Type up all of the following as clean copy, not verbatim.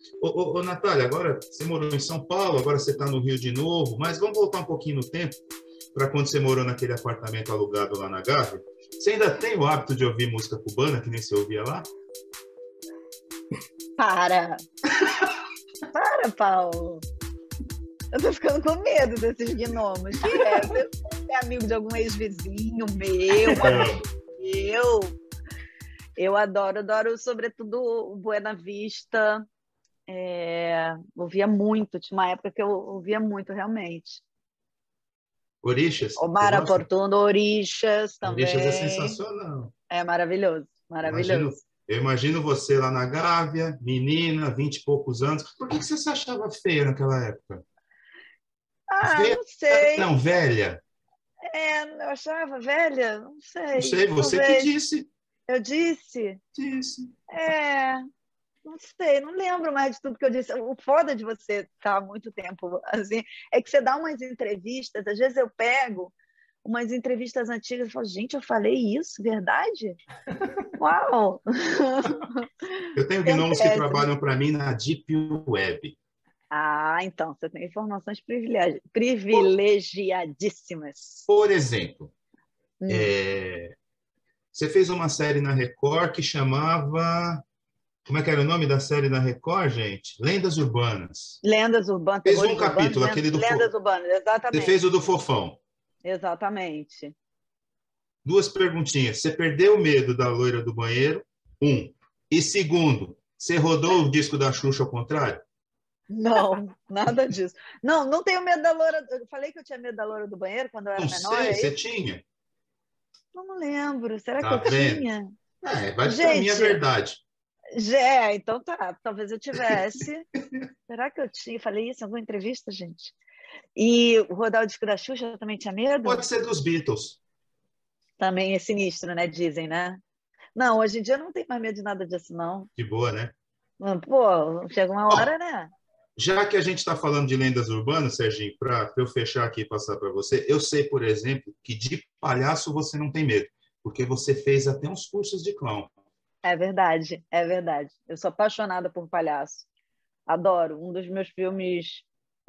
Ô, Natália, agora você morou em São Paulo, agora você está no Rio de novo, mas vamos voltar um pouquinho no tempo para quando você morou naquele apartamento alugado lá na Gávea. Você ainda tem o hábito de ouvir música cubana, que nem você ouvia lá? Para! Para, Paulo! Eu tô ficando com medo desses gnomos. Que é? Você é amigo de algum ex-vizinho meu, um amigo meu? Eu adoro, sobretudo, o Buena Vista. Ouvia muito, tinha uma época que eu ouvia muito, realmente. Orixás, você Omar gosta? Oportuno, Orixás Orixás é também. sensacional. É maravilhoso, Imagino, maravilhoso. eu imagino você lá na Gávea, menina, 20 e poucos anos. Por que você se achava feia naquela época? Ah, Feia? não sei. Não, velha. Eu achava velha, não Não sei. sei, você que Talvez. disse. Eu disse? Disse. É, não sei, não lembro mais de tudo que eu disse. O foda de você estar há muito tempo assim é que você dá umas entrevistas, às vezes eu pego umas entrevistas antigas e falo, gente, eu falei isso, verdade? Uau! Eu tenho gnomos que Acontece, né? trabalham para mim na Deep Web. Ah, então, você tem informações Por, privilegiadíssimas. por exemplo, Hum. você fez uma série na Record que chamava. Como é que era o nome da série na Record, gente? Lendas Urbanas. Lendas urbanas, Fez um terrores urbanos, capítulo, aquele do. lendas urbanas, Você fez o exatamente. do Fofão. Exatamente. Duas perguntinhas. Você perdeu o medo da loira do banheiro? Um. E segundo, você rodou o disco da Xuxa ao contrário? Não, nada disso. Não, não tenho medo da loura. Eu falei que eu tinha medo da loura do banheiro quando eu era Não menor, sei, é você isso? tinha. Não lembro. Será que Tá eu vendo? tinha? Para mim é Gente, verdade. então tá. Talvez eu tivesse. Será que eu tinha? Falei isso em alguma entrevista, gente? E rodar o disco da Xuxa eu também tinha medo? Pode ser dos Beatles. Também é sinistro, né? Dizem, né? Não, hoje em dia eu não tenho mais medo de nada disso, não. De boa, né? Pô, chega uma Bom, hora, né? já que a gente está falando de lendas urbanas, Serginho, para eu fechar aqui e passar para você, eu sei, por exemplo, que de palhaço você não tem medo, porque você fez até uns cursos de clown. É verdade, é verdade. Eu sou apaixonada por palhaço. Adoro. Um dos meus filmes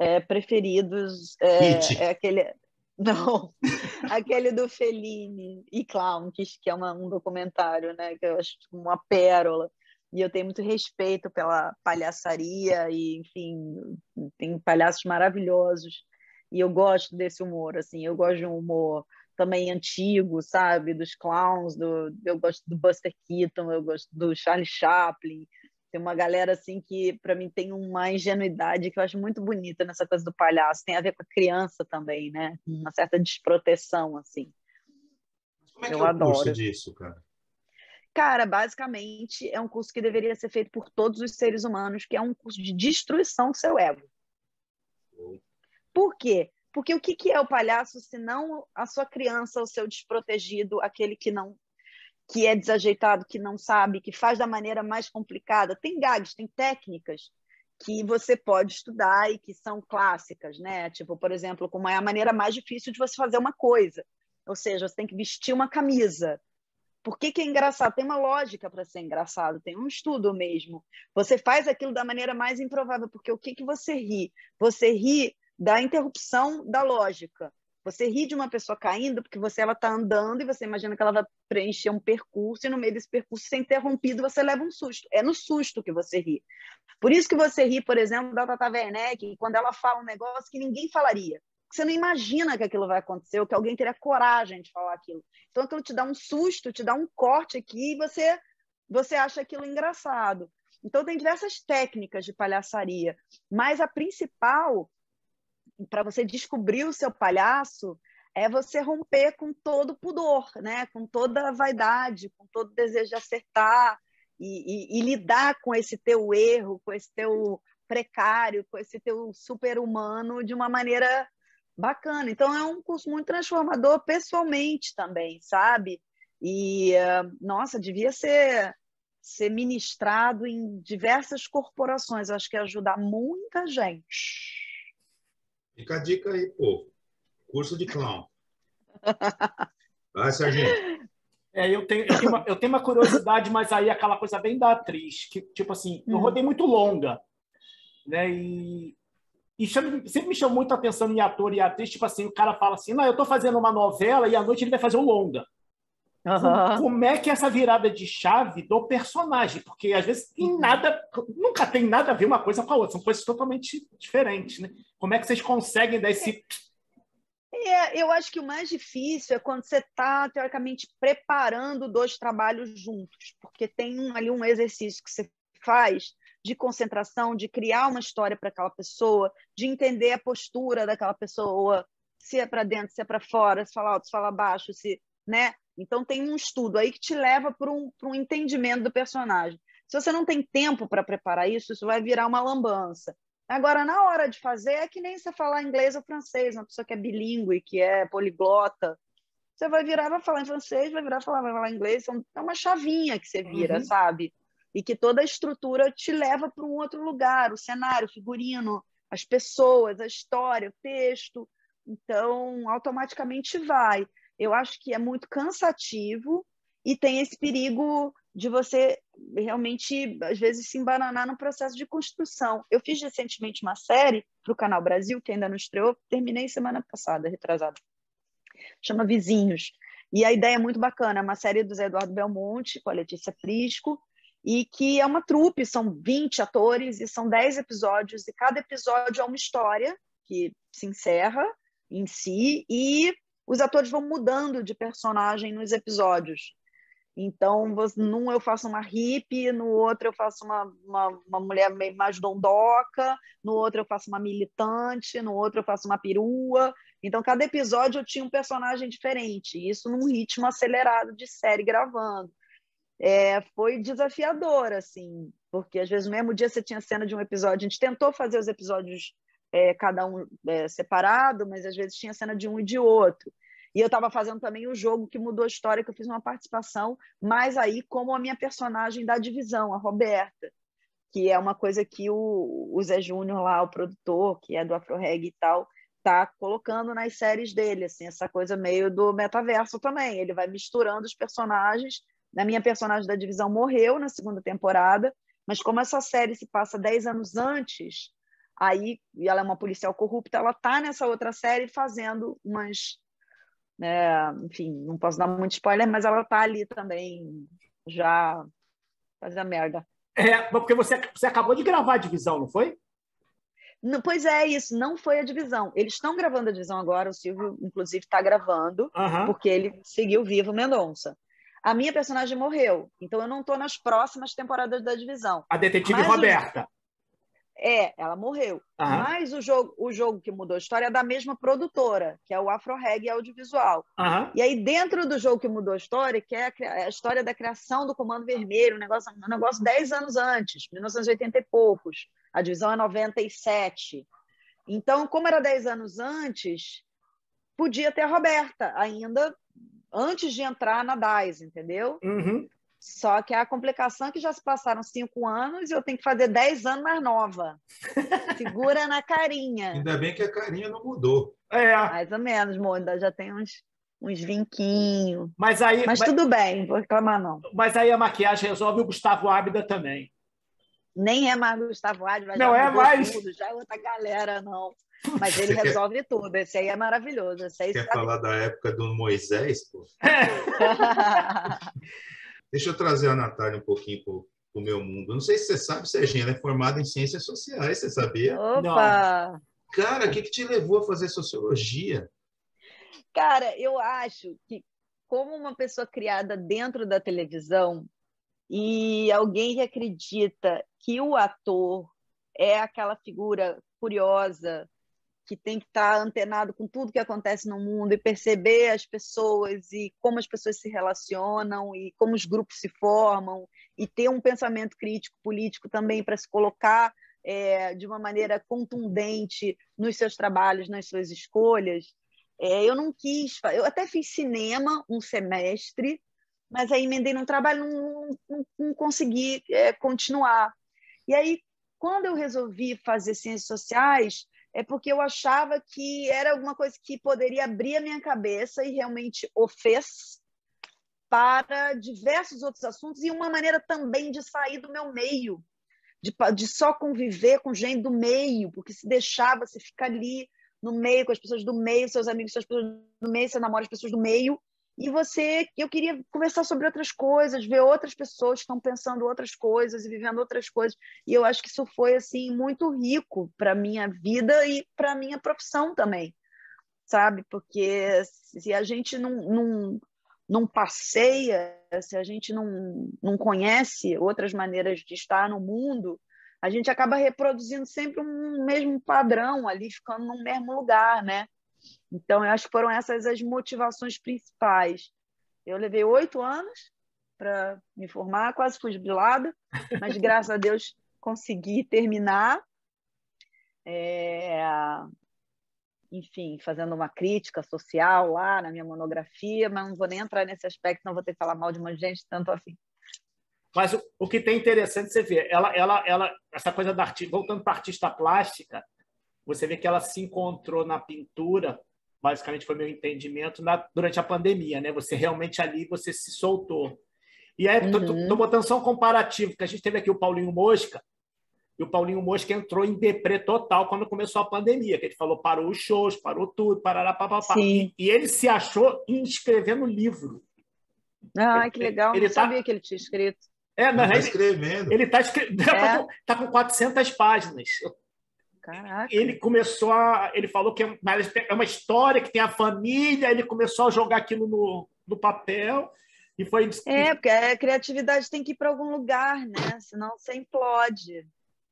preferidos é It. aquele. Não, aquele do Fellini e Clown, que é um documentário, né? Que eu acho uma pérola. E eu tenho muito respeito pela palhaçaria e, enfim, tem palhaços maravilhosos. E eu gosto desse humor, assim. Eu gosto de um humor também antigo, sabe? Dos clowns, eu gosto do Buster Keaton, eu gosto do Charlie Chaplin. Tem uma galera assim que, para mim, tem uma ingenuidade que eu acho muito bonita nessa coisa do palhaço. Tem a ver com a criança também, né? Uma certa desproteção, assim. Como é que é Eu o curso adoro. disso, cara? Cara, basicamente é um curso que deveria ser feito por todos os seres humanos, que é um curso de destruição do seu ego. Por quê? Porque o que é o palhaço se não a sua criança, o seu desprotegido, aquele que é desajeitado, que não sabe, que faz da maneira mais complicada? Tem gags, tem técnicas que você pode estudar e que são clássicas, né? Tipo, por exemplo, como é a maneira mais difícil de você fazer uma coisa. Ou seja, você tem que vestir uma camisa. Por que é engraçado? Tem uma lógica para ser engraçado, tem um estudo mesmo. Você faz aquilo da maneira mais improvável, porque o que você ri? Você ri da interrupção da lógica. Você ri de uma pessoa caindo porque ela está andando e você imagina que ela vai preencher um percurso e no meio desse percurso ser interrompido você leva um susto. É no susto que você ri. Por isso que você ri, por exemplo, da Tata Werneck, quando ela fala um negócio que ninguém falaria. Você não imagina que aquilo vai acontecer ou que alguém teria coragem de falar aquilo. Então aquilo te dá um susto, te dá um corte aqui e você acha aquilo engraçado. Então tem diversas técnicas de palhaçaria, mas a principal para você descobrir o seu palhaço é você romper com todo o pudor, né? Com toda a vaidade, com todo o desejo de acertar e lidar com esse teu erro, com esse teu precário, com esse teu super-humano de uma maneira bacana. Então é um curso muito transformador pessoalmente também, sabe? E, nossa, devia ser ministrado em diversas corporações. Eu acho que ia ajudar muita gente. Fica a dica aí, pô. Curso de clown. Vai, Serginho. Eu tenho uma curiosidade, mas aí aquela coisa bem da atriz, que, tipo assim, eu rodei muito longa. né? E sempre me chamou muito a atenção em ator e atriz, tipo assim, o cara fala assim, não, eu estou fazendo uma novela e à noite ele vai fazer um longa. Como é que é essa virada de chave do personagem? Porque às vezes nunca tem nada a ver uma coisa com a outra, são coisas totalmente diferentes, né? Como é que vocês conseguem dar esse... Eu acho que o mais difícil é quando você está, teoricamente, preparando dois trabalhos juntos, porque tem ali um exercício que você faz de concentração, de criar uma história para aquela pessoa, de entender a postura daquela pessoa, se é para dentro, se é para fora, se fala alto, se fala baixo, né? Então tem um estudo aí que te leva para um entendimento do personagem. Se você não tem tempo para preparar isso, isso vai virar uma lambança. Agora, na hora de fazer, é que nem você falar inglês ou francês, uma pessoa que é bilíngue, que é poliglota. Você vai virar, vai falar em francês, vai falar inglês. É uma chavinha que você vira, sabe? E que toda a estrutura te leva para um outro lugar, o cenário, o figurino, as pessoas, a história, o texto. Então, automaticamente vai. Eu acho que é muito cansativo e tem esse perigo de você realmente, às vezes, se embananar no processo de construção. Eu fiz recentemente uma série para o Canal Brasil, que ainda não estreou, terminei semana passada, retrasada. Chama Vizinhos. E a ideia é muito bacana, é uma série do Zé Eduardo Belmonte, com a Letícia Prisco, e que é uma trupe, são 20 atores, e são 10 episódios, e cada episódio é uma história que se encerra em si, e os atores vão mudando de personagem nos episódios. Então, num eu faço uma hippie, no outro eu faço uma mulher meio mais dondoca, no outro eu faço uma militante, no outro eu faço uma perua. Então, cada episódio eu tinha um personagem diferente, isso num ritmo acelerado de série gravando. Foi desafiador, assim, porque às vezes no mesmo dia você tinha cena de um episódio, a gente tentou fazer os episódios cada um separado, mas às vezes tinha cena de um e de outro. E eu estava fazendo também o jogo que mudou a história, que eu fiz uma participação, mas aí como a minha personagem da divisão, a Roberta, que é uma coisa que o Zé Júnior lá, o produtor, que é do Afro Reggae e tal, tá colocando nas séries dele, assim, essa coisa meio do metaverso também. Ele vai misturando os personagens. A minha personagem da divisão morreu na segunda temporada, mas como essa série se passa 10 anos antes, aí, e ela é uma policial corrupta, ela tá nessa outra série fazendo umas... enfim, não posso dar muito spoiler, mas ela tá ali também já fazendo merda. Porque você acabou de gravar a divisão, não foi? Não, pois é, isso, não foi a divisão. Eles estão gravando a divisão agora, o Silvio, inclusive, está gravando, porque ele seguiu vivo Mendonça. A minha personagem morreu, então eu não estou nas próximas temporadas da divisão. A detetive Roberta. Ela morreu. Mas o jogo que mudou a história é da mesma produtora, que é o Afro Reggae Audiovisual. E aí, dentro do jogo que mudou a história, que é a história da criação do Comando Vermelho, um negócio 10 anos antes, 1980 e poucos. A divisão é 97. Então, como era 10 anos antes, podia ter a Roberta ainda antes de entrar na DAIS, entendeu? Só que a complicação é que já se passaram 5 anos e eu tenho que fazer 10 anos mais nova. Segura na carinha. Ainda bem que a carinha não mudou. Mais ou menos, amor. Ainda já tem uns vinquinhos. Mas tudo bem, não vou reclamar, não. Mas aí a maquiagem resolve o Gustavo Ábida também. Nem é mais Gustavo Ábida, não é mais tudo, já é outra galera, não. Mas ele resolve tudo. Esse aí é maravilhoso. Esse aí quer falar da época do Moisés, pô? Deixa eu trazer a Natália um pouquinho para o meu mundo. Não sei se você sabe, Serginho, ela é formada em ciências sociais, você sabia? Opa! Não. Cara, o que te levou a fazer sociologia? Cara, eu acho que como uma pessoa criada dentro da televisão e alguém que acredita que o ator é aquela figura curiosa que tem que estar antenado com tudo que acontece no mundo e perceber as pessoas e como as pessoas se relacionam e como os grupos se formam e ter um pensamento crítico político também para se colocar de uma maneira contundente nos seus trabalhos, nas suas escolhas. Eu não quis... Eu até fiz cinema um semestre, mas aí emendei num trabalho não consegui continuar. E aí, quando eu resolvi fazer ciências sociais, é porque eu achava que era alguma coisa que poderia abrir a minha cabeça e realmente o fez para diversos outros assuntos e uma maneira também de sair do meu meio, de só conviver com gente do meio, porque se deixava, você fica ali no meio com as pessoas do meio, seus amigos, suas pessoas do meio, você namora as pessoas do meio, e eu queria conversar sobre outras coisas, ver outras pessoas que estão pensando outras coisas e vivendo outras coisas. E eu acho que isso foi assim muito rico para minha vida e para minha profissão também, sabe? Porque se a gente não passeia, se a gente não conhece outras maneiras de estar no mundo, a gente acaba reproduzindo sempre um mesmo padrão ali, ficando no mesmo lugar, né? Então, eu acho que foram essas as motivações principais. Eu levei 8 anos para me formar, quase fui jubilada, mas graças a Deus consegui terminar. Enfim, fazendo uma crítica social lá na minha monografia, mas não vou nem entrar nesse aspecto, não vou ter que falar mal de uma gente, tanto assim. Mas o que tem interessante, você vê, essa coisa da artista, voltando para a artista plástica, você vê que ela se encontrou na pintura, basicamente foi meu entendimento, durante a pandemia, né? Você realmente ali, você se soltou. E aí, estou botando só um comparativo, que a gente teve aqui o Paulinho Mosca, e o Paulinho Mosca entrou em deprê total quando começou a pandemia, que ele falou, parou os shows, parou tudo, parará, papapá. E ele se achou em escrevendo livro. Ah, que legal, não sabia que ele tinha escrito. Está escrevendo. Ele tá com 400 páginas. Caraca. Ele começou ele falou que é uma história que tem a família, ele começou a jogar aquilo no papel e foi... Porque a criatividade tem que ir para algum lugar, né? Senão você implode.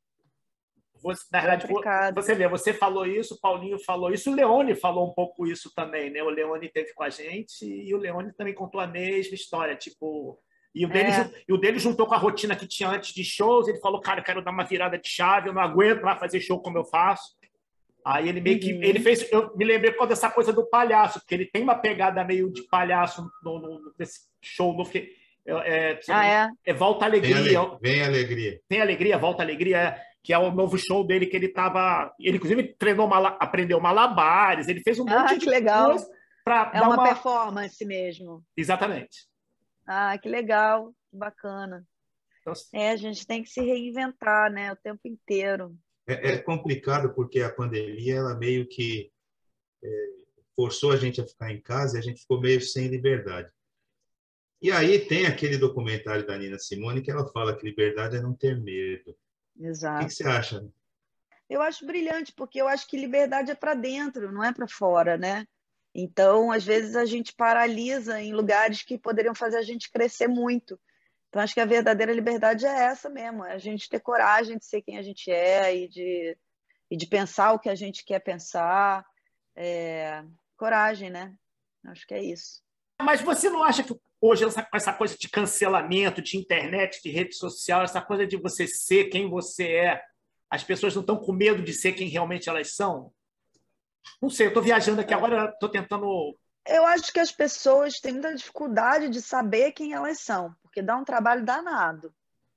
Na verdade, você vê, você falou isso, o Paulinho falou isso, o Leone falou um pouco isso também, né? O Leone esteve com a gente e o Leone também contou a mesma história, tipo... E o dele juntou com a rotina que tinha antes de shows. Ele falou, cara, eu quero dar uma virada de chave, eu não aguento lá fazer show como eu faço. Aí ele meio que... Ele fez... Eu me lembrei por causa dessa coisa do palhaço, porque ele tem uma pegada meio de palhaço nesse show novo. É Volta Alegria. Vem Alegria. Tem Alegria, Volta Alegria, que é o novo show dele que ele estava... Ele, inclusive, aprendeu malabares, ele fez um monte de legal. coisa para dar uma performance mesmo. Exatamente. Que legal, que bacana. Então, a gente tem que se reinventar, né, o tempo inteiro. É complicado porque a pandemia, ela meio que forçou a gente a ficar em casa e a gente ficou meio sem liberdade. E aí tem aquele documentário da Nina Simone que ela fala que liberdade é não ter medo. Exato. O que você acha? Eu acho brilhante, porque eu acho que liberdade é para dentro, não é para fora, né? Então, às vezes, a gente paralisa em lugares que poderiam fazer a gente crescer muito. Então, acho que a verdadeira liberdade é essa mesmo, é a gente ter coragem de ser quem a gente é e de pensar o que a gente quer pensar. Coragem, né? Acho que é isso. Mas você não acha que hoje essa coisa de cancelamento, de internet, de rede social, essa coisa de você ser quem você é, as pessoas não estão com medo de ser quem realmente elas são? Não sei, eu estou viajando aqui agora, estou tentando... Eu acho que as pessoas têm muita dificuldade de saber quem elas são, porque dá um trabalho danado.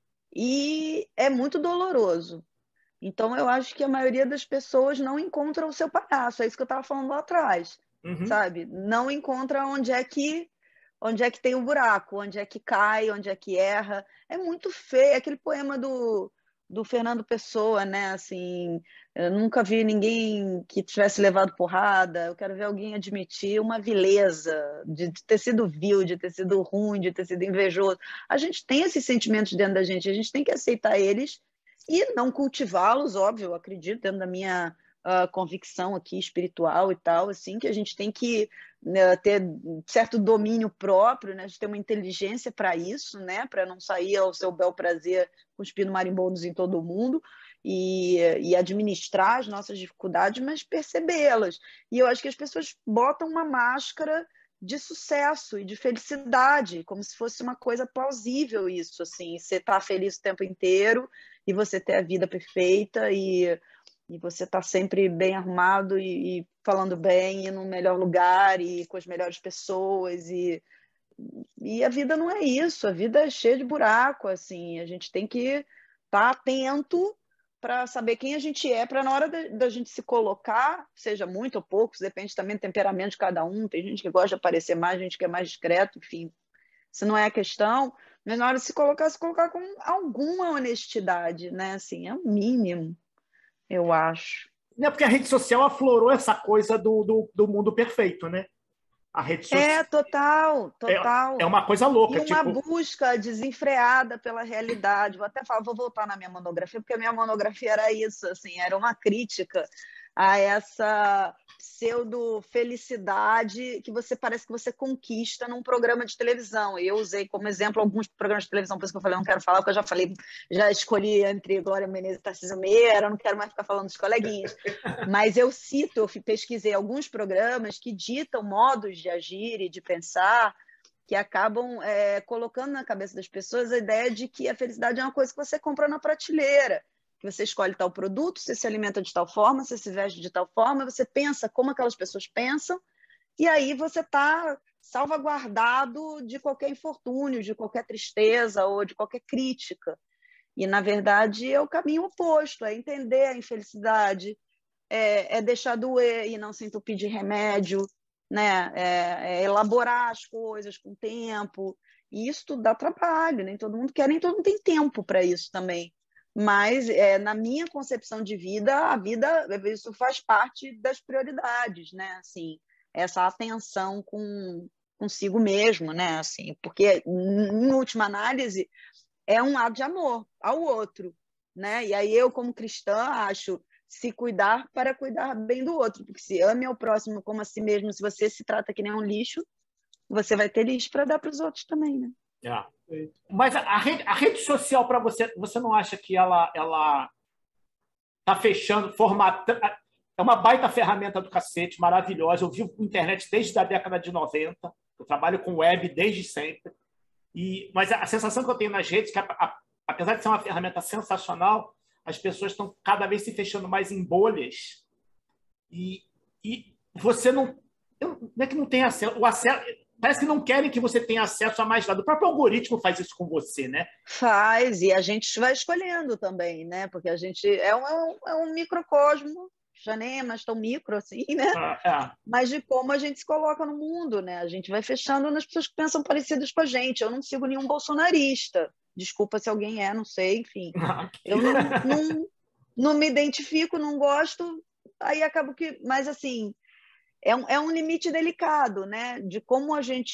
E é muito doloroso. Então, eu acho que a maioria das pessoas não encontra o seu palhaço. É isso que eu estava falando lá atrás, sabe? Não encontra onde é que tem um buraco, onde é que cai, onde é que erra. É muito feio. Aquele poema do Fernando Pessoa, né? Assim, eu nunca vi ninguém que tivesse levado porrada. Eu quero ver alguém admitir uma vileza de ter sido vil, de ter sido ruim, de ter sido invejoso. A gente tem esses sentimentos dentro da gente, a gente tem que aceitar eles e não cultivá-los, óbvio, eu acredito, dentro da minha convicção aqui espiritual e tal, assim, que a gente tem que ter certo domínio próprio, né? A gente tem uma inteligência para isso, né? Para não sair ao seu bel prazer cuspindo marimbondos em todo mundo e administrar as nossas dificuldades, mas percebê-las. E eu acho que as pessoas botam uma máscara de sucesso e de felicidade, como se fosse uma coisa plausível isso, assim, você tá feliz o tempo inteiro e você ter a vida perfeita e você tá sempre bem arrumado e falando bem e no melhor lugar e com as melhores pessoas e a vida não é isso, a vida é cheia de buraco, assim, a gente tem que estar atento para saber quem a gente é, para na hora da gente se colocar, seja muito ou pouco, depende também do temperamento de cada um, tem gente que gosta de aparecer mais, gente que é mais discreto, enfim, isso não é a questão, Mas na hora de se colocar com alguma honestidade, né? Assim, é o mínimo, eu acho. É porque a rede social aflorou essa coisa do mundo perfeito, né? A rede social. Total, total. É uma coisa louca. E uma busca desenfreada pela realidade. Vou voltar na minha monografia, porque a minha monografia era isso, assim, era uma crítica a essa pseudo-felicidade que parece que você conquista num programa de televisão. E eu usei como exemplo alguns programas de televisão, por isso que eu falei, não quero falar, porque eu já escolhi entre Glória Menezes e Tarcísio Meira, não quero mais ficar falando dos coleguinhas. Mas eu pesquisei alguns programas que ditam modos de agir e de pensar que acabam colocando na cabeça das pessoas a ideia de que a felicidade é uma coisa que você compra na prateleira, que você escolhe tal produto, você se alimenta de tal forma, você se veste de tal forma, você pensa como aquelas pessoas pensam, e aí você está salvaguardado de qualquer infortúnio, de qualquer tristeza ou de qualquer crítica. E, na verdade, é o caminho oposto, é entender a infelicidade, é deixar doer e não se entupir de remédio, né? É elaborar as coisas com tempo. E isso tudo dá trabalho, nem todo mundo quer, nem todo mundo tem tempo para isso também. Mas, na minha concepção de vida, a vida, isso faz parte das prioridades, né? Assim, essa atenção consigo mesmo, né? Assim, porque, em última análise, é um ato de amor ao outro, né? E aí eu, como cristã, acho se cuidar para cuidar bem do outro, porque se ame ao próximo como a si mesmo, se você se trata que nem um lixo, você vai ter lixo para dar para os outros também, né? Mas a rede social, para você não acha que ela está fechando, formatando? É uma baita ferramenta do cacete, maravilhosa. Eu vivo com internet desde a década de 90. Eu trabalho com web desde sempre. Mas a sensação que eu tenho nas redes é que, apesar de ser uma ferramenta sensacional, as pessoas estão cada vez se fechando mais em bolhas. E você não é que não tem acesso. Parece que não querem que você tenha acesso a mais nada. O próprio algoritmo faz isso com você, né? Faz, e a gente vai escolhendo também, né? Porque a gente é um microcosmo, já nem é mais tão micro assim, né? Mas de como a gente se coloca no mundo, né? A gente vai fechando nas pessoas que pensam parecidas com a gente. Eu não sigo nenhum bolsonarista. Desculpa se alguém não sei, enfim. Eu não me identifico, não gosto, aí acabo que... Mas, assim, é um limite delicado, né? De como a gente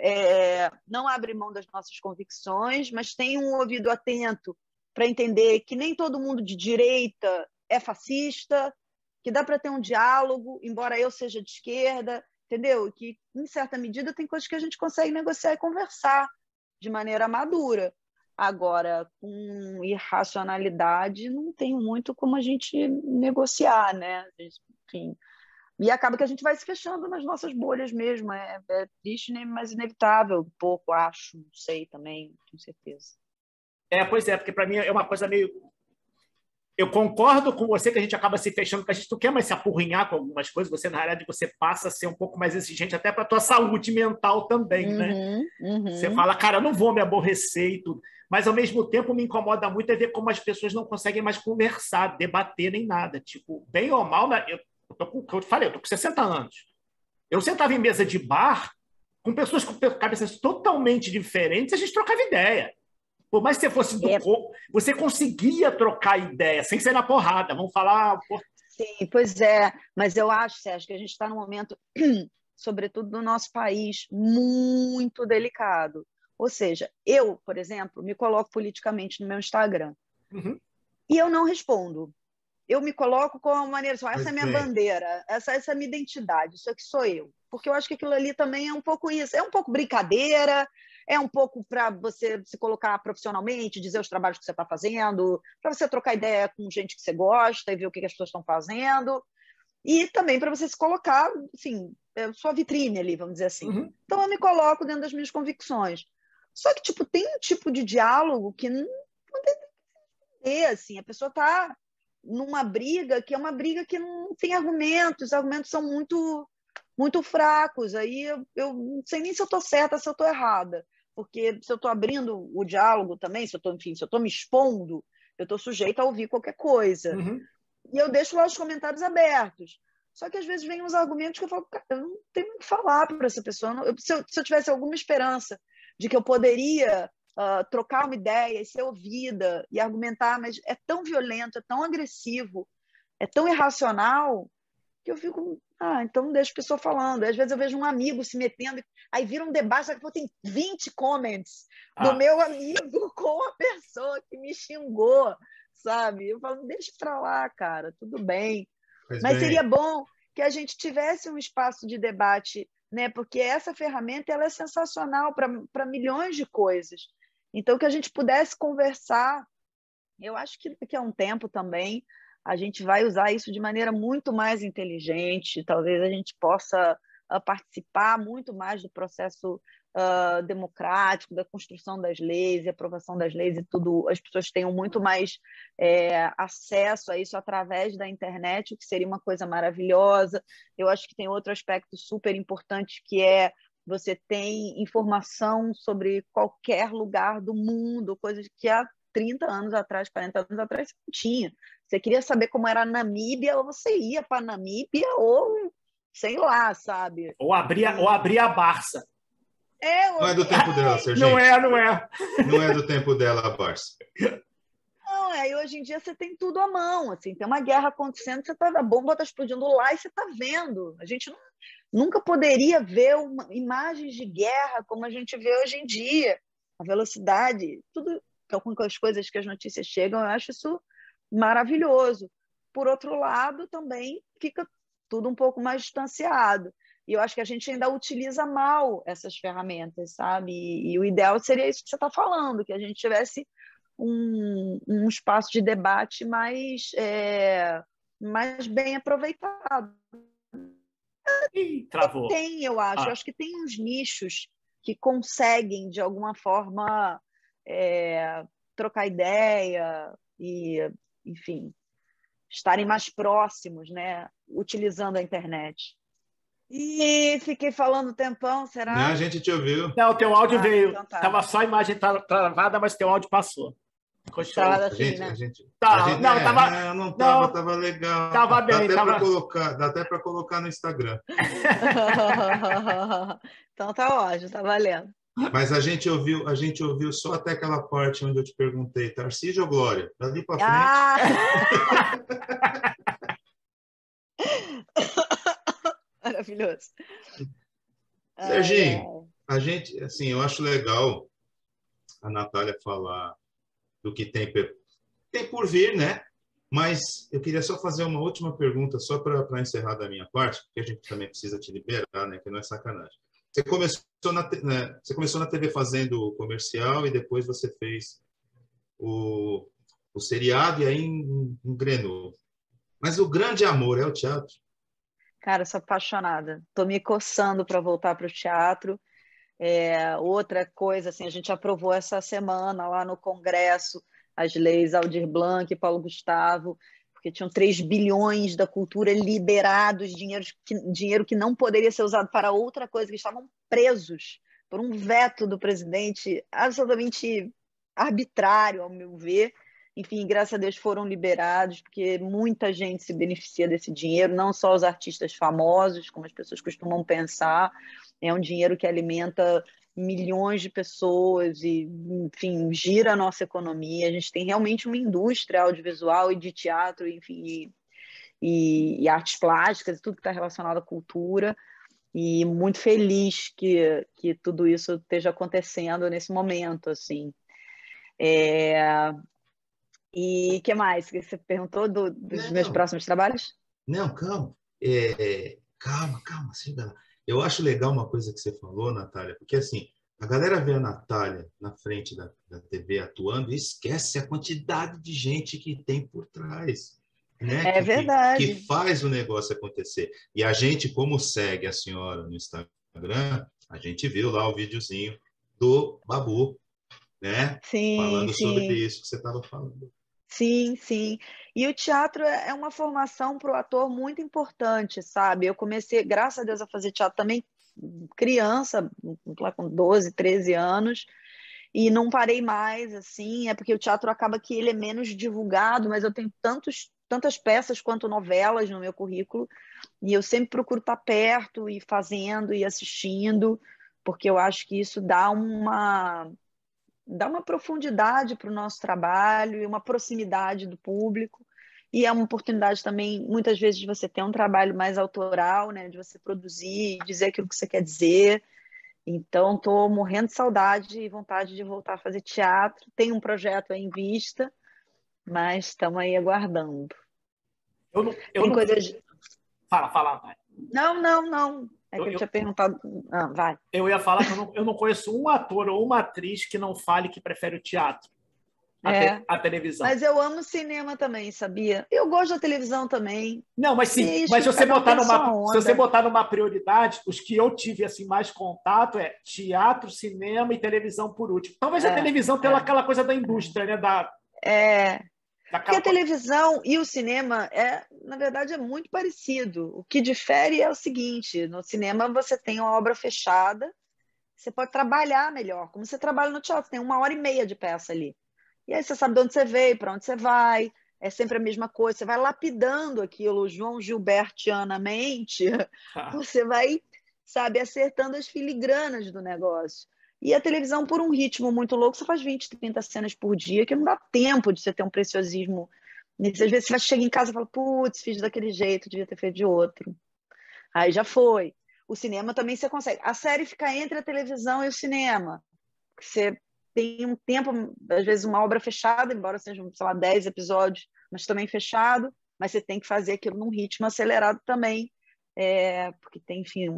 não abre mão das nossas convicções, mas tem um ouvido atento para entender que nem todo mundo de direita é fascista, que dá para ter um diálogo, embora eu seja de esquerda, entendeu? Que, em certa medida, tem coisas que a gente consegue negociar e conversar de maneira madura. Agora, com irracionalidade, não tem muito como a gente negociar, né? Enfim... E acaba que a gente vai se fechando nas nossas bolhas mesmo. É triste, mas inevitável. Um pouco, acho. Não sei também, com certeza. Pois é, porque para mim é uma coisa meio... Eu concordo com você que a gente acaba se fechando, porque a gente não quer mais se apurrinhar com algumas coisas. Você, na realidade, você passa a ser um pouco mais exigente até para a tua saúde mental também, né? Você fala, cara, eu não vou me aborrecer e tudo. Mas, ao mesmo tempo, me incomoda muito ver como as pessoas não conseguem mais conversar, debater nem nada. Tipo, bem ou mal... eu te falei, eu tô com 60 anos. Eu sentava em mesa de bar com pessoas com cabeças totalmente diferentes, a gente trocava ideia. Por mais que você fosse do corpo, você conseguia trocar ideia, sem ser na porrada. Vamos falar... Sim, pois é. Mas eu acho, Sérgio, que a gente está num momento, sobretudo no nosso país, muito delicado. Ou seja, eu, por exemplo, me coloco politicamente no meu Instagram. E eu não respondo. Eu me coloco com uma maneira assim, essa é a minha bandeira, essa é a minha identidade, isso aqui sou eu. Porque eu acho que aquilo ali também é um pouco isso, é um pouco brincadeira, é um pouco para você se colocar profissionalmente, dizer os trabalhos que você está fazendo, para você trocar ideia com gente que você gosta e ver o que as pessoas estão fazendo, e também para você se colocar, assim, sua vitrine ali, vamos dizer assim. Então eu me coloco dentro das minhas convicções. Só que, tipo, tem um tipo de diálogo que não tem que ter, assim, a pessoa está numa briga que é uma briga que não tem argumentos, os argumentos são muito fracos, aí eu não sei nem se eu estou certa, se eu estou errada, porque se eu estou abrindo o diálogo também, se eu estou me expondo, eu estou sujeita a ouvir qualquer coisa. E eu deixo lá os comentários abertos. Só que às vezes vem uns argumentos que eu falo, cara, eu não tenho o que falar para essa pessoa. Se eu tivesse alguma esperança de que eu poderia trocar uma ideia e ser ouvida e argumentar, mas é tão violento, é tão agressivo, é tão irracional, que eu fico, então deixa a pessoa falando. Às vezes eu vejo um amigo se metendo, aí vira um debate, daqui a pouco tem 20 comments do meu amigo com a pessoa que me xingou, sabe? Eu falo, deixa pra lá, cara, tudo bem. Mas seria bom que a gente tivesse um espaço de debate, né? Porque essa ferramenta ela é sensacional para milhões de coisas. Então, que a gente pudesse conversar, eu acho que daqui a um tempo também a gente vai usar isso de maneira muito mais inteligente, talvez a gente possa participar muito mais do processo democrático, da construção das leis e aprovação das leis e tudo, as pessoas tenham muito mais acesso a isso através da internet, o que seria uma coisa maravilhosa. Eu acho que tem outro aspecto super importante, que é você tem informação sobre qualquer lugar do mundo, coisas que há 30 anos atrás, 40 anos atrás, você não tinha. Você queria saber como era a Namíbia, ou você ia para a Namíbia, ou sei lá, sabe? Ou abrir a Barça. Não é do tempo dela, Serginho. Não é. Não é do tempo dela, a Barça. Não, e hoje em dia você tem tudo à mão, assim, tem uma guerra acontecendo, a bomba está explodindo lá e você está vendo. A gente nunca poderia ver imagens de guerra como a gente vê hoje em dia. A velocidade, tudo com as coisas que as notícias chegam, eu acho isso maravilhoso. Por outro lado, também fica tudo um pouco mais distanciado. E eu acho que a gente ainda utiliza mal essas ferramentas, sabe? E o ideal seria isso que você está falando, que a gente tivesse um espaço de debate mais bem aproveitado. Travou. Tem, eu acho. Eu acho que tem uns nichos que conseguem, de alguma forma, trocar ideia e, enfim, estarem mais próximos, né? Utilizando a internet. E fiquei falando um tempão, será? Não, a gente te ouviu. Não, teu áudio veio. Então tá. Tava só a imagem travada, mas teu áudio passou. Travada assim, né? Tava legal. Tava bem. Dá até para colocar no Instagram. Então tá ótimo, tá valendo. Mas a gente ouviu só até aquela parte onde eu te perguntei, Tarcísio ou Glória? Dali para frente. Maravilhoso. Serginho, a gente, assim, eu acho legal a Natália falar do que tem por vir, né? Mas eu queria só fazer uma última pergunta, só para encerrar da minha parte, porque a gente também precisa te liberar, né? Que não é sacanagem. Você começou na TV fazendo comercial e depois você fez o seriado e aí engrenou. Mas o grande amor é o teatro? Cara, eu sou apaixonada. Estou me coçando para voltar para o teatro. Outra coisa, assim, a gente aprovou essa semana lá no Congresso as leis Aldir Blanc e Paulo Gustavo, porque tinham 3 bilhões da cultura liberados, dinheiro que não poderia ser usado para outra coisa, que estavam presos por um veto do presidente absolutamente arbitrário, ao meu ver. Enfim, graças a Deus foram liberados, porque muita gente se beneficia desse dinheiro, não só os artistas famosos, como as pessoas costumam pensar. É um dinheiro que alimenta milhões de pessoas e, enfim, gira a nossa economia. A gente tem realmente uma indústria audiovisual e de teatro, enfim, e artes plásticas, tudo que está relacionado à cultura. E muito feliz que tudo isso esteja acontecendo nesse momento, assim. E o que mais? Você perguntou dos meus próximos trabalhos? Não, calma. Calma, siga lá. Eu acho legal uma coisa que você falou, Natália, porque assim, a galera vê a Natália na frente da TV atuando e esquece a quantidade de gente que tem por trás, né? Verdade. Que faz o negócio acontecer. E a gente, como segue a senhora no Instagram, a gente viu lá o videozinho do Babu, né? Sim, falando sim. sobre isso que você estava falando. Sim, sim. E o teatro é uma formação para o ator muito importante, sabe? Eu comecei, graças a Deus, a fazer teatro também criança, lá com 12, 13 anos, e não parei mais, assim, porque o teatro acaba que ele é menos divulgado, mas eu tenho tantas peças quanto novelas no meu currículo, e eu sempre procuro estar perto e fazendo e assistindo, porque eu acho que isso dá dá uma profundidade para o nosso trabalho e uma proximidade do público. E é uma oportunidade também, muitas vezes, de você ter um trabalho mais autoral, né? De você produzir, dizer aquilo que você quer dizer. Então, estou morrendo de saudade e vontade de voltar a fazer teatro. Tem um projeto aí em vista, mas estamos aí aguardando. Eu não... Fala, vai. Não. É que eu tinha perguntado. Vai. Eu ia falar que eu não conheço um ator ou uma atriz que não fale que prefere o teatro à televisão. Mas eu amo cinema também, sabia? Eu gosto da televisão também. Não, mas sim. Mas se você botar numa prioridade, os que eu tive assim mais contato é teatro, cinema e televisão por último. Talvez a televisão pela aquela coisa da indústria, né? Porque a televisão e o cinema, na verdade, é muito parecido. O que difere é o seguinte: no cinema você tem uma obra fechada, você pode trabalhar melhor. Como você trabalha no teatro, tem 1h30 de peça ali. E aí você sabe de onde você veio, para onde você vai, é sempre a mesma coisa. Você vai lapidando aquilo, João Gilbertianamente, você vai, sabe, acertando as filigranas do negócio. E a televisão, por um ritmo muito louco, você faz 20, 30 cenas por dia, que não dá tempo de você ter um preciosismo. Às vezes você chega em casa e fala, putz, fiz daquele jeito, devia ter feito de outro. Aí já foi. O cinema também você consegue. A série fica entre a televisão e o cinema. Você tem um tempo, às vezes uma obra fechada, embora sejam, sei lá, 10 episódios, mas também fechado, mas você tem que fazer aquilo num ritmo acelerado também, porque tem, enfim,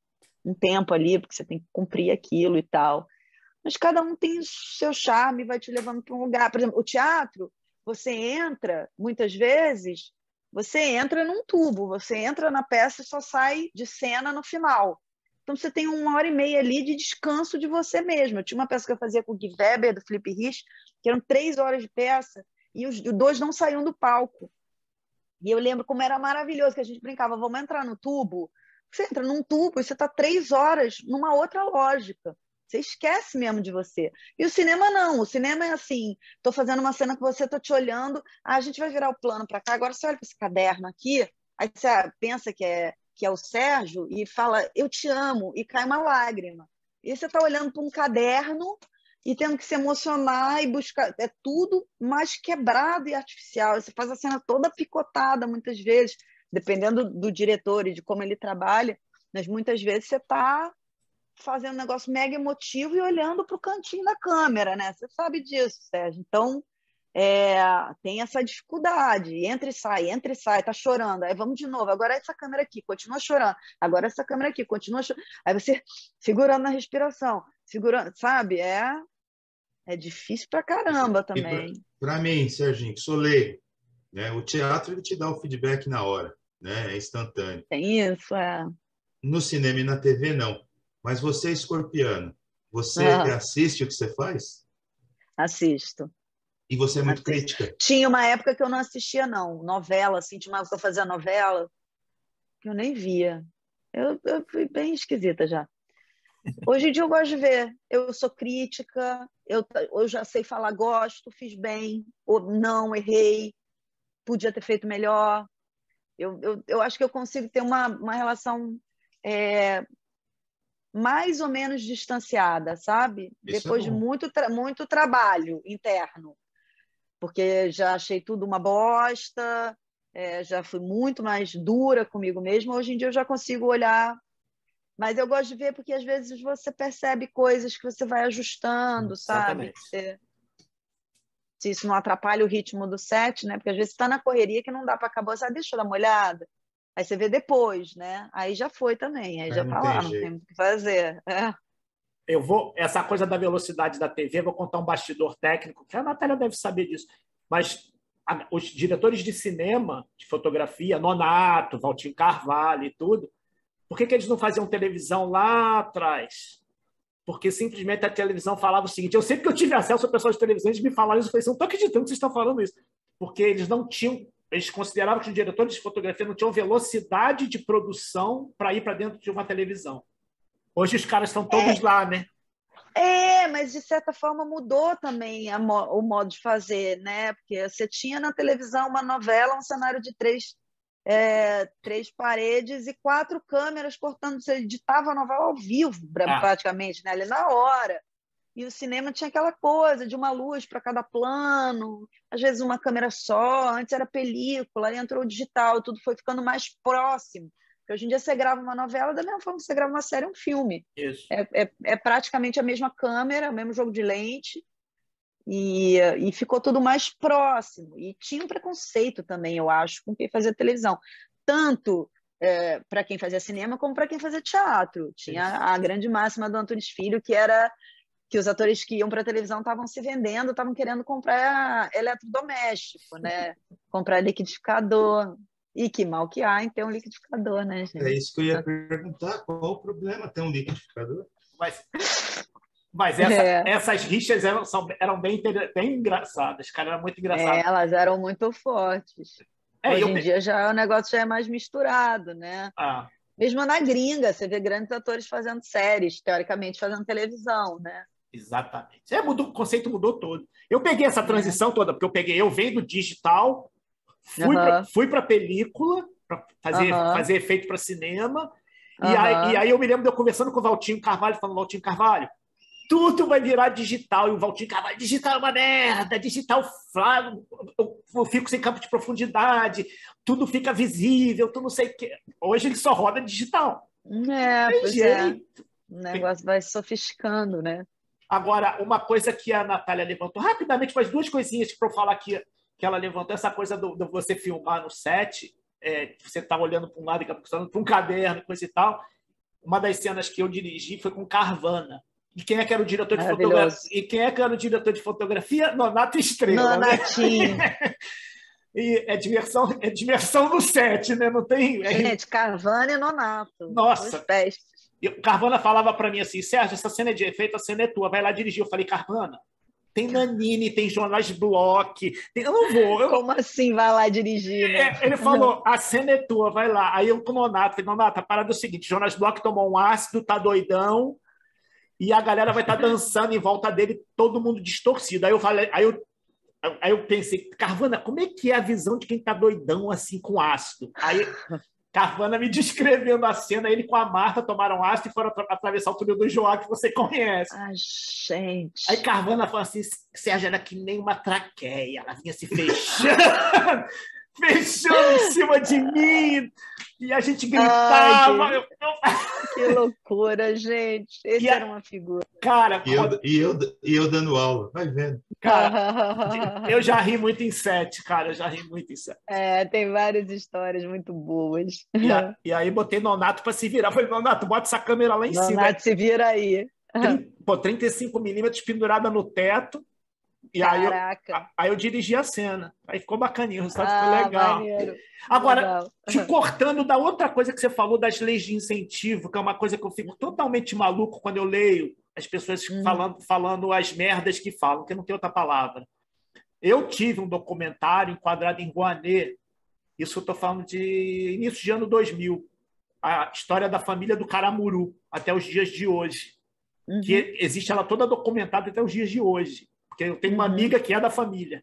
um tempo ali, porque você tem que cumprir aquilo e tal. Mas cada um tem o seu charme, vai te levando para um lugar. Por exemplo, o teatro, você entra, muitas vezes, você entra num tubo, você entra na peça e só sai de cena no final. Então você tem 1h30 ali de descanso de você mesmo. Eu tinha uma peça que eu fazia com o Gui Weber, do Felipe Rich, que eram 3 horas de peça, e os 2 não saíam do palco. E eu lembro como era maravilhoso, que a gente brincava, vamos entrar no tubo? Você entra num tubo e você está 3 horas numa outra lógica. Você esquece mesmo de você. E o cinema não. O cinema é assim, estou fazendo uma cena com você, estou te olhando, a gente vai virar o plano para cá, agora você olha para esse caderno aqui, aí você pensa que é o Sérgio e fala, eu te amo, e cai uma lágrima. E você está olhando para um caderno e tendo que se emocionar e buscar. É tudo mais quebrado e artificial. Você faz a cena toda picotada, muitas vezes, dependendo do diretor e de como ele trabalha, mas muitas vezes você está fazendo um negócio mega emotivo e olhando para o cantinho da câmera, né? Você sabe disso, Sérgio. Então, tem essa dificuldade. Entra e sai, tá chorando. Aí vamos de novo. Agora essa câmera aqui, continua chorando. Agora essa câmera aqui, continua chorando. Aí você segurando na respiração, segurando, sabe? É difícil pra caramba também. Para mim, Serginho, que sou leigo, né? O teatro ele te dá o feedback na hora, né? É instantâneo. Tem isso, No cinema e na TV, não. Mas você, escorpiano, você assiste o que você faz? Assisto. E você é muito crítica? Tinha uma época que eu não assistia, não. Novela, assim, tinha uma época que eu fazia novela, que eu nem via. Eu fui bem esquisita já. Hoje em dia eu gosto de ver. Eu sou crítica, eu já sei falar gosto, fiz bem, ou não, errei, podia ter feito melhor. Eu acho que eu consigo ter uma relação mais ou menos distanciada, sabe? Isso depois de muito trabalho interno. Porque já achei tudo uma bosta, já fui muito mais dura comigo mesma. Hoje em dia eu já consigo olhar, mas eu gosto de ver porque às vezes você percebe coisas que você vai ajustando, sabe? Se isso não atrapalha o ritmo do set, né? Porque às vezes você está na correria que não dá para acabar, sabe? Deixa eu dar uma olhada. Aí você vê depois, né? Aí já foi também, aí já tá lá, não tem muito o que fazer. Essa coisa da velocidade da TV, vou contar um bastidor técnico, que a Natália deve saber disso, mas os diretores de cinema, de fotografia, Nonato, Valtinho Carvalho e tudo, por que eles não faziam televisão lá atrás? Porque simplesmente a televisão falava o seguinte, eu sempre que eu tive acesso ao pessoal de televisão, eles me falaram isso, eu falei, não estou acreditando que vocês estão falando isso, porque eles não tinham, eles consideravam que os diretores de fotografia não tinham velocidade de produção para ir para dentro de uma televisão. Hoje os caras estão todos lá, né? Mas de certa forma mudou também o modo de fazer, né? Porque você tinha na televisão uma novela, um cenário de 3 paredes e 4 câmeras cortando, você editava a novela ao vivo, praticamente, né? Ali na hora. E o cinema tinha aquela coisa de uma luz para cada plano, às vezes uma câmera só, antes era película, aí entrou o digital, tudo foi ficando mais próximo. Porque hoje em dia você grava uma novela da mesma forma que você grava uma série, um filme. Isso. É praticamente a mesma câmera, o mesmo jogo de lente, e ficou tudo mais próximo. E tinha um preconceito também, eu acho, com quem fazia televisão. Tanto para quem fazia cinema como para quem fazia teatro. Tinha a grande máxima do Antunes Filho, que era que os atores que iam para a televisão estavam se vendendo, estavam querendo comprar eletrodoméstico, né? Comprar liquidificador. E que mal que há em ter um liquidificador, né, gente? É isso que eu ia perguntar. Qual o problema ter um liquidificador? Mas essas rixas eram bem engraçadas, cara, era muito engraçado. Elas eram muito fortes. Hoje em dia o negócio já é mais misturado, né? Mesmo na gringa, você vê grandes atores fazendo séries, teoricamente fazendo televisão, né? Exatamente. O conceito mudou todo. Eu peguei essa transição toda, porque eu venho do digital, fui para película, para fazer efeito para cinema, e aí eu me lembro de eu conversando com o Valtinho Carvalho, falando, Valtinho Carvalho, tudo vai virar digital. E o Valtinho Carvalho, digital é uma merda, digital eu fico sem campo de profundidade, tudo fica visível, tu não sei o quê. Hoje ele só roda digital. O negócio vai sofisticando, né? Agora, uma coisa que a Natália levantou, rapidamente, mas duas coisinhas para eu falar que ela levantou, essa coisa do você filmar no set, você tá olhando para um lado e para um caderno, coisa e tal. Uma das cenas que eu dirigi foi com Carvana. E quem é que era o diretor de fotografia? E quem é que era o diretor de fotografia? Nonato Estrela. Nonatinho. Né? E é diversão no set, né? Não tem. Gente, Carvana e Nonato. Nossa. E Carvana falava para mim assim: Sérgio, essa cena é de efeito, a cena é tua, vai lá dirigir. Eu falei: Carvana, tem Nanini, tem Jonas Bloch, eu não vou. Como assim vai lá dirigir, né? Ele falou: a cena é tua, vai lá. Aí eu com o Nonato falei: Nonato, a parada é o seguinte: Jonas Bloch tomou um ácido, tá doidão. E a galera vai estar dançando em volta dele, todo mundo distorcido. Aí eu pensei, Carvana, como é que é a visão de quem está doidão assim com ácido? Aí Carvana me descrevendo a cena, ele com a Marta tomaram ácido e foram atravessar o túnel do Joá, que você conhece. Ai, gente. Aí Carvana falou assim, Sérgio era que nem uma traqueia, ela vinha se fechando, fechando em cima de mim, e a gente gritava. Ai, que loucura, gente. Esse era uma figura. Cara, e eu dando aula, vai vendo. Cara, eu já ri muito em set, cara. Eu já ri muito em set. Tem várias histórias muito boas. E aí botei Nonato para se virar. Falei, Nonato, bota essa câmera lá em cima. Nonato, se vira aí. 35mm pendurada no teto. E aí eu dirigi a cena. Aí ficou bacaninho, o resultado ficou legal. Maneiro. Agora, legal. te cortando da outra coisa que você falou das leis de incentivo, que é uma coisa que eu fico totalmente maluco quando eu leio as pessoas falando as merdas que falam, que não tem outra palavra. Eu tive um documentário enquadrado em Rouanet, isso eu estou falando de início de ano 2000, a história da família do Caramuru, até os dias de hoje. Que existe ela toda documentada até os dias de hoje. Porque eu tenho uma amiga que é da família.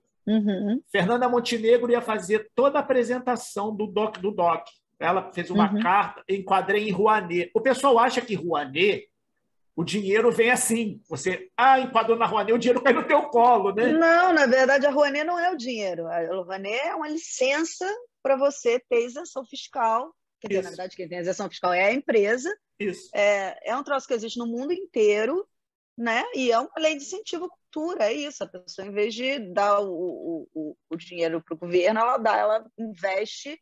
Fernanda Montenegro ia fazer toda a apresentação do doc. Ela fez uma carta, enquadrei em Rouanet. O pessoal acha que Rouanet, o dinheiro vem assim. Você enquadrou na Rouanet, o dinheiro cai no teu colo, né? Não, na verdade, a Rouanet não é o dinheiro. A Rouanet é uma licença para você ter isenção fiscal. Quer dizer, na verdade, quem tem isenção fiscal é a empresa. Isso. É um troço que existe no mundo inteiro, né? E é uma lei de incentivo à cultura, é isso. A pessoa, em vez de dar o dinheiro para o governo, ela investe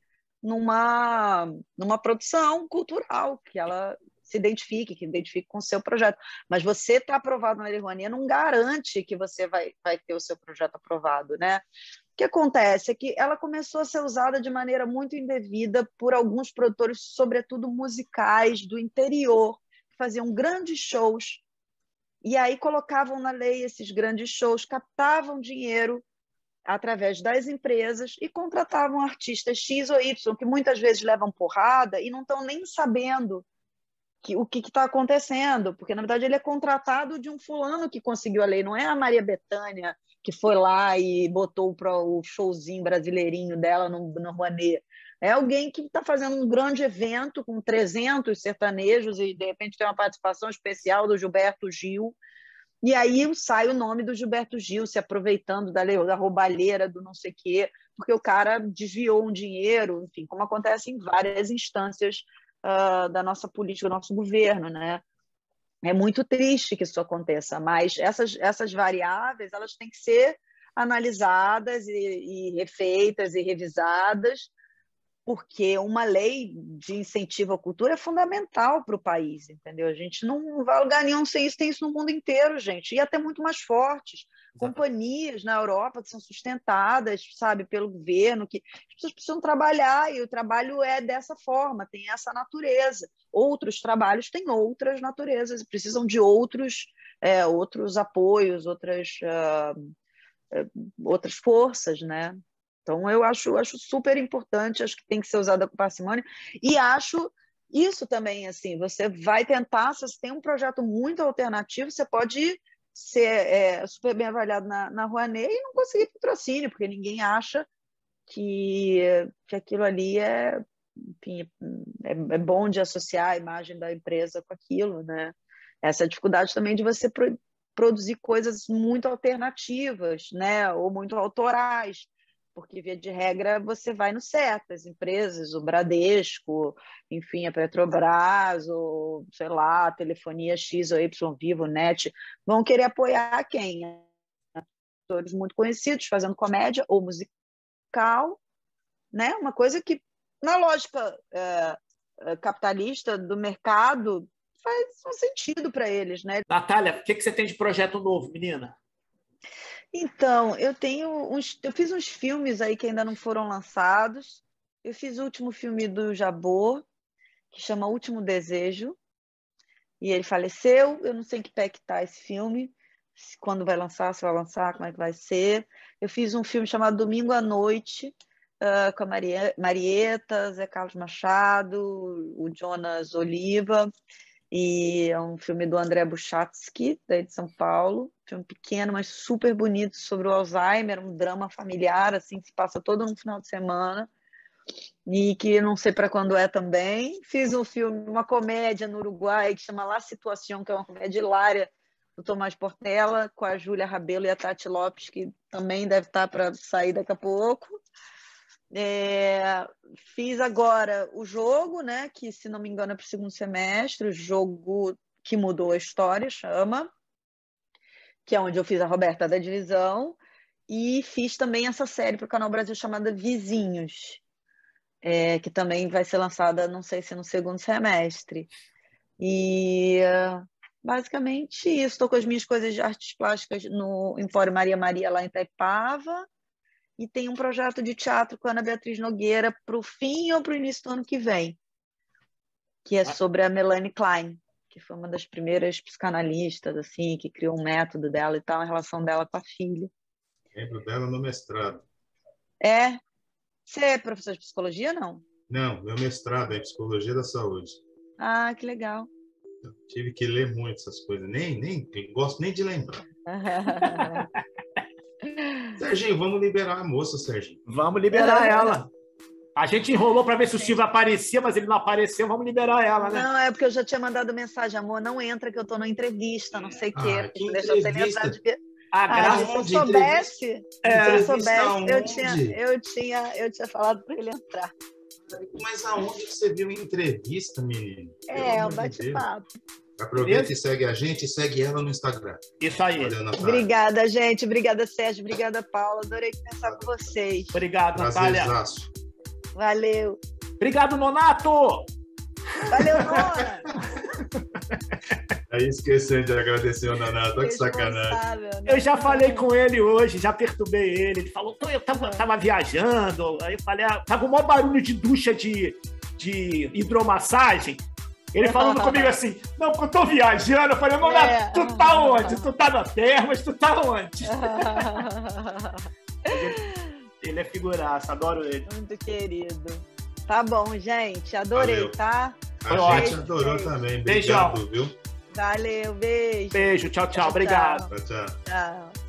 numa produção cultural que ela se identifique, com o seu projeto. Mas você está aprovado na Lei Rouanet não garante que você vai ter o seu projeto aprovado, né? O que acontece é que ela começou a ser usada de maneira muito indevida por alguns produtores, sobretudo musicais do interior, que faziam grandes shows. E aí colocavam na lei esses grandes shows, captavam dinheiro através das empresas e contratavam artistas X ou Y, que muitas vezes levam porrada e não estão nem sabendo o que está acontecendo, porque, na verdade, ele é contratado de um fulano que conseguiu a lei, não é a Maria Bethânia que foi lá e botou o showzinho brasileirinho dela no Rouanet. É alguém que está fazendo um grande evento com 300 sertanejos e, de repente, tem uma participação especial do Gilberto Gil. E aí sai o nome do Gilberto Gil, se aproveitando da roubalheira do não sei o quê, porque o cara desviou um dinheiro, enfim, como acontece em várias instâncias da nossa política, do nosso governo, né? É muito triste que isso aconteça, mas essas variáveis elas têm que ser analisadas e refeitas e revisadas, porque uma lei de incentivo à cultura é fundamental para o país, entendeu? A gente não vai a lugar nenhum sem isso, tem isso no mundo inteiro, gente, e até muito mais fortes. Companhias na Europa que são sustentadas, sabe, pelo governo, que as pessoas precisam trabalhar, e o trabalho é dessa forma, tem essa natureza. Outros trabalhos têm outras naturezas, precisam de outros apoios, outras forças, né? Então, eu acho super importante, acho que tem que ser usada com parcimônia, e acho isso também, assim, você vai tentar, se você tem um projeto muito alternativo, você pode ser super bem avaliado na Rouanet e não conseguir patrocínio, porque ninguém acha que aquilo ali enfim, é bom de associar a imagem da empresa com aquilo, né? Essa dificuldade também de você produzir coisas muito alternativas, né? Ou muito autorais, porque, via de regra, você vai no certo, as empresas, o Bradesco, enfim, a Petrobras, ou, sei lá, a telefonia X ou Y, Vivo, NET, vão querer apoiar quem? Atores muito conhecidos, fazendo comédia ou musical, né? Uma coisa que, na lógica capitalista do mercado, faz um sentido para eles, né? Natália, o que você tem de projeto novo, menina? Então, eu fiz uns filmes aí que ainda não foram lançados. Eu fiz o último filme do Jabor, que chama Último Desejo, e ele faleceu. Eu não sei em que pé que está esse filme, quando vai lançar, se vai lançar, como é que vai ser. Eu fiz um filme chamado Domingo à Noite, com a Marieta, Zé Carlos Machado, o Jonas Oliva, e é um filme do André Buchatsky, daí de São Paulo, filme pequeno, mas super bonito, sobre o Alzheimer, um drama familiar, assim, que se passa todo no final de semana, e que não sei para quando é também. Fiz um filme, uma comédia no Uruguai, que chama La Situación, que é uma comédia hilária, do Tomás Portela, com a Júlia Rabelo e a Tati Lopes, que também deve estar para sair daqui a pouco. Fiz agora o jogo, né, que, se não me engano, é para o segundo semestre, o jogo que mudou a história, chama, que é onde eu fiz a Roberta da Divisão, e fiz também essa série para o Canal Brasil chamada Vizinhos, que também vai ser lançada, não sei se no segundo semestre. E basicamente isso. Estou com as minhas coisas de artes plásticas no Empório Maria Maria, lá em Itaipava, e tem um projeto de teatro com a Ana Beatriz Nogueira para o fim ou para o início do ano que vem, que é sobre a Melanie Klein, que foi uma das primeiras psicanalistas, assim, que criou um método dela e tal, a relação dela com a filha. Lembro dela no mestrado. Você é professor de psicologia, não? Não, meu mestrado é em Psicologia da Saúde. Ah, que legal. Eu tive que ler muito essas coisas, nem gosto nem de lembrar. Serginho, vamos liberar a moça, Serginho. Vamos liberar ela. A gente enrolou para ver se o Silvio aparecia, mas ele não apareceu. Vamos liberar ela, né? Não, é porque eu já tinha mandado mensagem, amor, não entra que eu tô numa entrevista, não sei o quê. Que Deixa eu ter entrevista? se eu soubesse, eu tinha falado para ele entrar. Mas aonde que você viu entrevista, menino? É um bate-papo. Aproveita e segue a gente e segue ela no Instagram. Isso aí. Obrigada, gente. Obrigada, Sérgio. Obrigada, Paula. Adorei conversar com vocês. Obrigado, Natália. Valeu. Obrigado, Nonato. Valeu, Nona. Aí esquecendo de agradecer o Nonato. Olha que sacanagem. Né? Eu já falei com ele hoje, já perturbei ele. Ele falou, eu tava viajando. Aí eu falei, tava um maior barulho de ducha de hidromassagem. Ele falando comigo assim, não, porque eu tô viajando. Eu falei, Nonato, tu tá onde? Tu tá na Terra, mas tu tá onde? Ele é figuraça, adoro ele. Muito querido. Tá bom, gente. Adorei, valeu. Tá? A gente adorou também. Obrigado, viu? Valeu, beijo. Beijo, tchau. Obrigado. Tchau. Tchau.